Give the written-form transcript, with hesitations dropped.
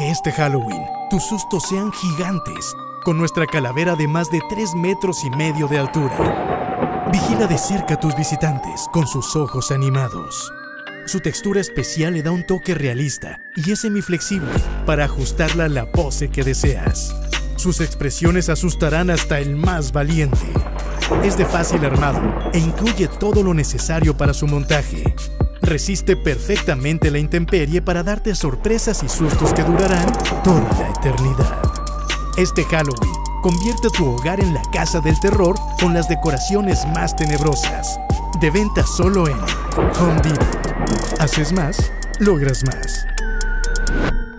que este Halloween tus sustos sean gigantes, con nuestra calavera de más de 3,5 metros de altura. Vigila de cerca a tus visitantes con sus ojos animados. Su textura especial le da un toque realista y es semiflexible para ajustarla a la pose que deseas. Sus expresiones asustarán hasta el más valiente. Es de fácil armado e incluye todo lo necesario para su montaje. Resiste perfectamente la intemperie para darte sorpresas y sustos que durarán toda la eternidad. Este Halloween, convierte tu hogar en la casa del terror con las decoraciones más tenebrosas. De venta solo en Home Depot. Haces más, logras más.